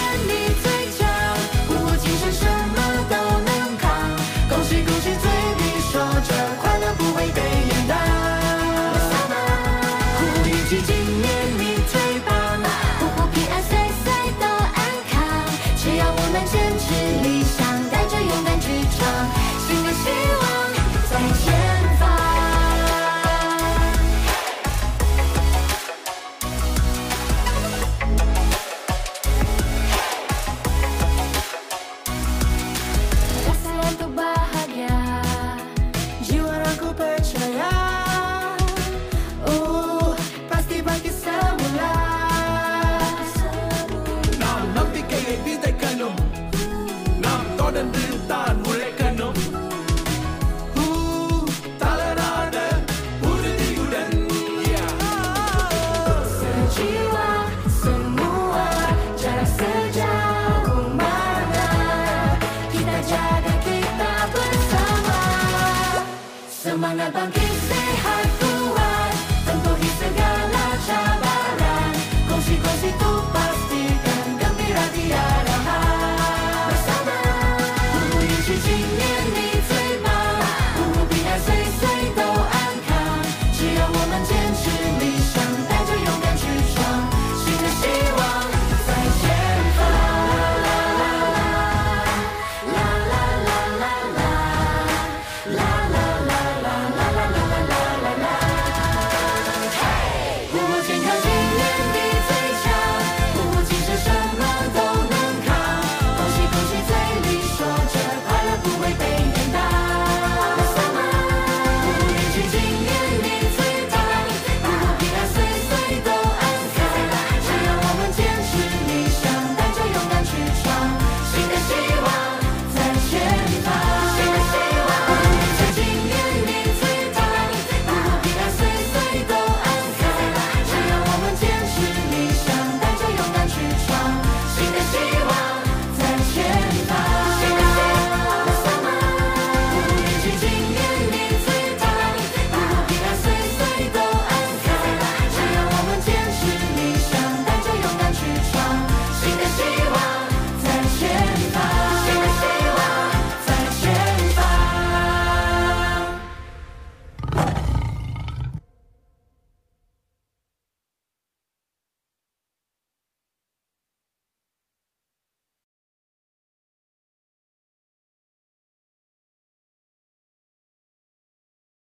你最强，我今生什么都能扛。恭喜恭喜，嘴里说着快乐不会被掩挡。一起今年你最棒，步步平安，岁岁都安康。只要我们坚持理想，带着勇敢去闯，新的希望在前方。Rasa untuk bahagia, jiwa ragu percaya. Pasti bangkit semula. நாம் நம்பிக்கையை விதைக்கணும், நாம் தொடர்ந்து தான் உழைக்கணும். தளராத உறுதியுடன். Sejiwa semua, jarak sejauh mana, kita jaga kita bersama. Semangat bangkit sehat kuat, tentuhi segala cabaran. 恭喜恭喜，都 pasti